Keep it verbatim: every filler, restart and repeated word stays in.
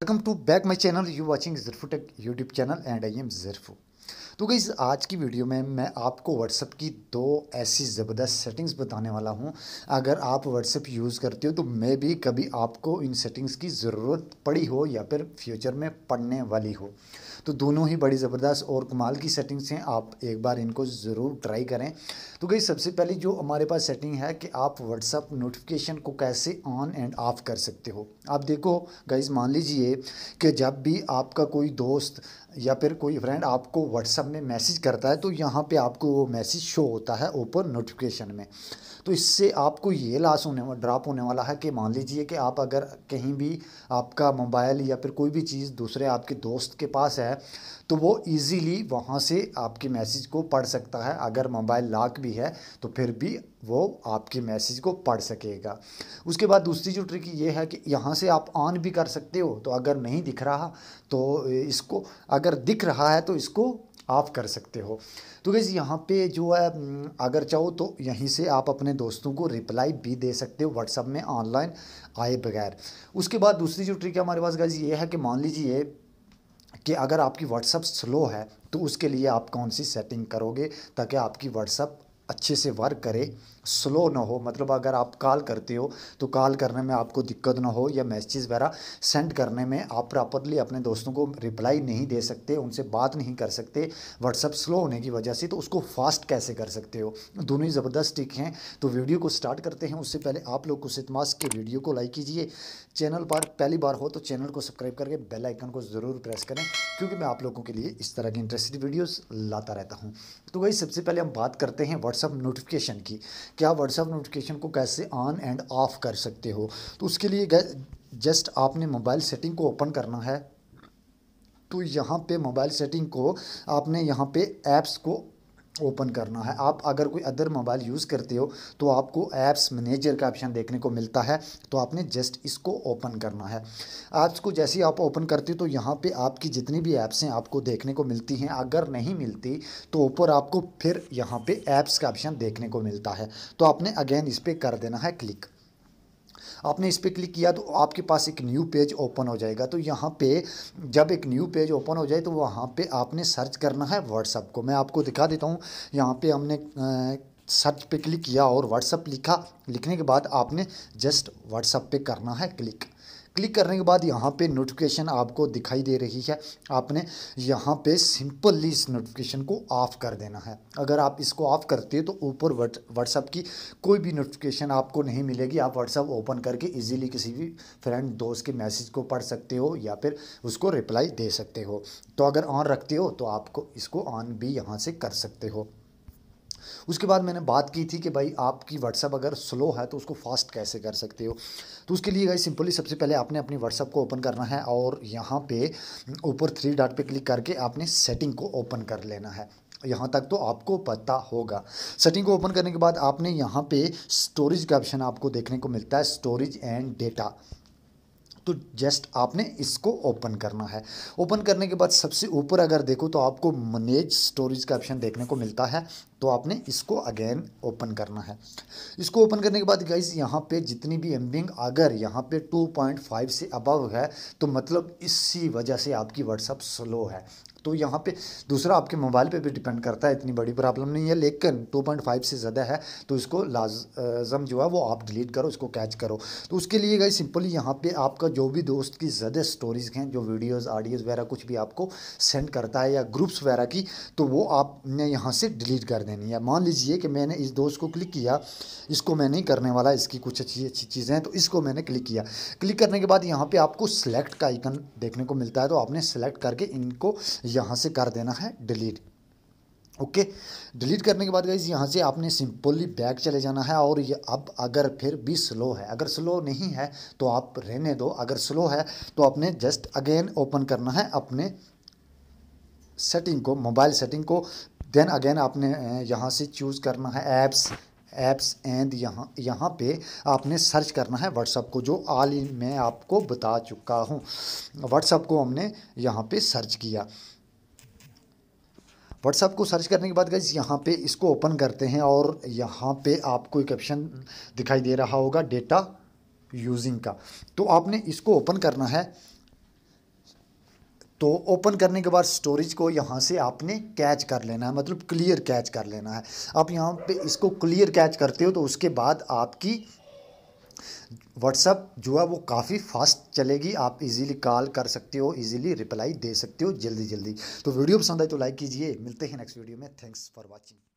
Welcome to back my channel. You watching ज़रफू tech YouTube channel and I am ज़रफू। तो guys आज की वीडियो में मैं आपको व्हाट्सएप की दो ऐसी ज़बरदस्त सेटिंग्स बताने वाला हूं। अगर आप व्हाट्सएप यूज़ करते हो तो मे भी कभी आपको इन सेटिंग्स की ज़रूरत पड़ी हो या फिर फ्यूचर में पड़ने वाली हो। तो दोनों ही बड़ी ज़बरदस्त और कमाल की सेटिंग्स हैं, आप एक बार इनको ज़रूर ट्राई करें। तो गाइस सबसे पहले जो हमारे पास सेटिंग है कि आप व्हाट्सएप नोटिफिकेशन को कैसे ऑन एंड ऑफ कर सकते हो। आप देखो गाइस, मान लीजिए कि जब भी आपका कोई दोस्त या फिर कोई फ्रेंड आपको व्हाट्सएप में मैसेज करता है तो यहाँ पे आपको वो मैसेज शो होता है ऊपर नोटिफिकेशन में। तो इससे आपको ये लॉस होने ड्रॉप होने वाला है कि मान लीजिए कि आप अगर कहीं भी आपका मोबाइल या फिर कोई भी चीज़ दूसरे आपके दोस्त के पास है तो वो इजीली वहाँ से आपके मैसेज को पढ़ सकता है। अगर मोबाइल लॉक भी है तो फिर भी वो आपके मैसेज को पढ़ सकेगा। उसके बाद दूसरी जो ट्रिक ये है कि यहाँ से आप ऑन भी कर सकते हो। तो अगर नहीं दिख रहा तो इसको, अगर दिख रहा है तो इसको ऑफ कर सकते हो। तो गाइस यहाँ पे जो है, अगर चाहो तो यहीं से आप अपने दोस्तों को रिप्लाई भी दे सकते हो व्हाट्सएप में ऑनलाइन आए बगैर। उसके बाद दूसरी जो ट्रिक है हमारे पास गाइस ये है कि मान लीजिए कि अगर आपकी व्हाट्सएप स्लो है तो उसके लिए आप कौन सी सेटिंग करोगे ताकि आपकी व्हाट्सएप अच्छे से वर्क करे, स्लो ना हो। मतलब अगर आप कॉल करते हो तो कॉल करने में आपको दिक्कत ना हो या मैसेज वगैरह सेंड करने में आप प्रॉपरली अपने दोस्तों को रिप्लाई नहीं दे सकते, उनसे बात नहीं कर सकते व्हाट्सएप स्लो होने की वजह से, तो उसको फास्ट कैसे कर सकते हो। दोनों ही ज़बरदस्त टिक हैं। तो वीडियो को स्टार्ट करते हैं। उससे पहले आप लोग को सितमास के वीडियो को लाइक कीजिए। चैनल पर पहली बार हो तो चैनल को सब्सक्राइब करके बेल आइकन को ज़रूर प्रेस करें, क्योंकि मैं आप लोगों के लिए इस तरह की इंटरेस्टिंग वीडियोस लाता रहता हूं। तो भाई सबसे पहले हम बात करते हैं व्हाट्सएप नोटिफिकेशन की। क्या व्हाट्सएप नोटिफिकेशन को कैसे ऑन एंड ऑफ कर सकते हो। तो उसके लिए जस्ट आपने मोबाइल सेटिंग को ओपन करना है। तो यहाँ पे मोबाइल सेटिंग को आपने यहाँ पे ऐप्स को ओपन करना है। आप अगर कोई अदर मोबाइल यूज़ करते हो तो आपको ऐप्स मैनेजर का ऑप्शन देखने को मिलता है। तो आपने जस्ट इसको ओपन करना है। ऐप्स को जैसे ही आप ओपन करते हो तो यहाँ पे आपकी जितनी भी ऐप्स हैं आपको देखने को मिलती हैं। अगर नहीं मिलती तो ऊपर आपको फिर यहाँ पे ऐप्स का ऑप्शन देखने को मिलता है। तो आपने अगेन इस पर कर देना है क्लिक। आपने इस पर क्लिक किया तो आपके पास एक न्यू पेज ओपन हो जाएगा। तो यहाँ पे जब एक न्यू पेज ओपन हो जाए तो वहाँ पे आपने सर्च करना है व्हाट्सएप को। मैं आपको दिखा देता हूँ। यहाँ पे हमने सर्च पे क्लिक किया और व्हाट्सएप लिखा। लिखने के बाद आपने जस्ट व्हाट्सएप पे करना है क्लिक। क्लिक करने के बाद यहाँ पे नोटिफिकेशन आपको दिखाई दे रही है। आपने यहाँ पे सिंपली इस नोटिफिकेशन को ऑफ़ कर देना है। अगर आप इसको ऑफ़ करते हो तो ऊपर व्हाट्सएप की कोई भी नोटिफिकेशन आपको नहीं मिलेगी। आप व्हाट्सएप ओपन करके इजीली किसी भी फ्रेंड दोस्त के मैसेज को पढ़ सकते हो या फिर उसको रिप्लाई दे सकते हो। तो अगर ऑन रखते हो तो आपको इसको ऑन भी यहाँ से कर सकते हो। उसके बाद मैंने बात की थी कि भाई आपकी व्हाट्सएप अगर स्लो है तो उसको फास्ट कैसे कर सकते हो। तो उसके लिए गाइस सिंपली सबसे पहले आपने अपनी व्हाट्सएप को ओपन करना है और यहाँ पे ऊपर थ्री डॉट पे क्लिक करके आपने सेटिंग को ओपन कर लेना है। यहाँ तक तो आपको पता होगा। सेटिंग को ओपन करने के बाद आपने यहाँ पे स्टोरेज का ऑप्शन आपको देखने को मिलता है, स्टोरेज एंड डेटा। तो जस्ट आपने इसको ओपन करना है। ओपन करने के बाद सबसे ऊपर अगर देखो तो आपको मैनेज स्टोरेज का ऑप्शन देखने को मिलता है। तो आपने इसको अगेन ओपन करना है। इसको ओपन करने के बाद गाइस यहाँ पे जितनी भी एमबी अगर यहाँ पे टू पॉइंट फाइव से अबव है तो मतलब इसी वजह से आपकी व्हाट्सएप स्लो है। तो यहाँ पे दूसरा आपके मोबाइल पे भी डिपेंड करता है, इतनी बड़ी प्रॉब्लम नहीं है, लेकिन टू पॉइंट फाइव से ज़्यादा है तो इसको लाजम जो है वो आप डिलीट करो, इसको कैच करो। तो उसके लिए गाइस सिंपली यहाँ पे आपका जो भी दोस्त की ज़्यादा स्टोरीज हैं, जो वीडियोज़ ऑडियोज़ वगैरह कुछ भी आपको सेंड करता है या ग्रुप्स वगैरह की, तो वो आपने यहाँ से डिलीट कर देनी है। मान लीजिए कि मैंने इस दोस्त को क्लिक किया, इसको मैं नहीं करने वाला, इसकी कुछ अच्छी अच्छी चीज़ें हैं तो इसको मैंने क्लिक किया। क्लिक करने के बाद यहाँ पे आपको सिलेक्ट का आइकन देखने को मिलता है। तो आपने सेलेक्ट करके इनको यहाँ से कर देना है डिलीट। ओके, डिलीट करने के बाद गाइस यहाँ से आपने सिंपली बैक चले जाना है। और ये अब अगर फिर भी स्लो है, अगर स्लो नहीं है तो आप रहने दो, अगर स्लो है तो आपने जस्ट अगेन ओपन करना है अपने सेटिंग को, मोबाइल सेटिंग को। देन अगेन आपने यहाँ से चूज़ करना है ऐप्स ऐप्स एंड यहाँ यहाँ पे आपने सर्च करना है व्हाट्सएप को, जो ऑल इन मैं आपको बता चुका हूँ। व्हाट्सएप को हमने यहाँ पे सर्च किया। व्हाट्सएप को सर्च करने के बाद गाइस यहाँ पे इसको ओपन करते हैं और यहाँ पे आपको एक ऑप्शन दिखाई दे रहा होगा डेटा यूजिंग का। तो आपने इसको ओपन करना है। तो ओपन करने के बाद स्टोरेज को यहाँ से आपने कैच कर लेना है, मतलब क्लियर कैच कर लेना है। आप यहाँ पे इसको क्लियर कैच करते हो तो उसके बाद आपकी व्हाट्सअप जो है वो काफ़ी फास्ट चलेगी। आप इजीली कॉल कर सकते हो, इजीली रिप्लाई दे सकते हो जल्दी जल्दी। तो वीडियो पसंद आए तो लाइक कीजिए। मिलते हैं नेक्स्ट वीडियो में। Thanks for watching.